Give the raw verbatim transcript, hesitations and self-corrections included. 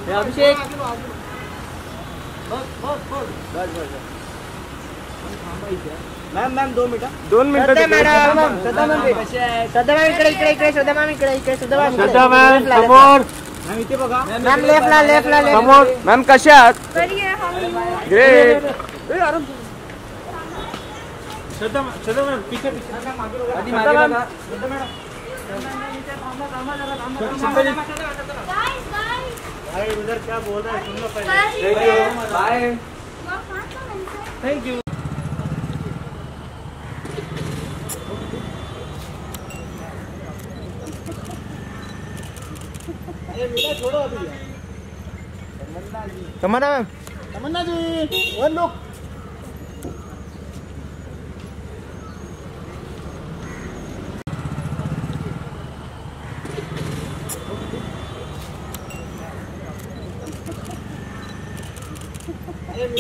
अभिषेक ma'am ma'am दो minute दोन मिनिटं मॅडम श्रद्धा मॅम कशी आहे? श्रद्धा मॅम इकडे इकडे इकडे श्रद्धा मॅम इकडे इकडे श्रद्धा मॅम श्रद्धा मॅम समोर मॅम इथे बघा मॅम लेफ्टला लेफ्टला समोर मॅम कशा आहात? ग्रेट. श्रद्धा श्रद्धा मॅम पीछे पीछे आधी मागे बघा श्रद्धा मॅडम भाई उधर क्या बोल रहा है सुन लो पहले. Thank you bye thank you. अरे मिला छोड़ो अभी. Tamanna ji Tamanna ma'am Tamanna ji one look